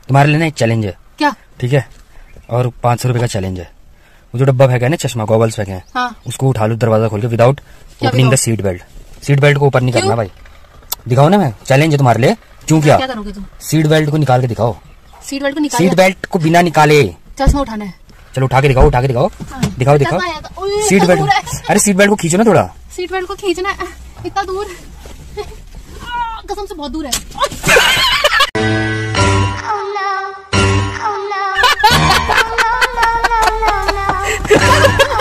तुम्हारे लिए ना एक चैलेंज है। क्या? ठीक है, और 500 रुपए का चैलेंज है। वो जो डब्बा फेंका है ना, चश्मा गॉगल्स फेंके हैं, हाँ। उसको उठा लो दरवाजा खोल के without opening the seat belt. Seat belt को ऊपर नहीं करना भाई। दिखाओ ना, मैं चैलेंज है तुम्हारे लिए। क्यों? क्या करोगे तुम? सीट बेल्ट को निकाल के दिखाओ। सीट बेल्ट को निकाल? सीट बेल्ट को बिना निकाले। चश्मा उठाना है। चलो उठा के दिखाओ, उठा के दिखाओ। दिखाओ दिखाओ सीट बेल्ट। अरे सीट बेल्ट को खींचो ना थोड़ा। सीट बेल्ट को खींचना है, इतना दूर, कसम से बहुत दूर है।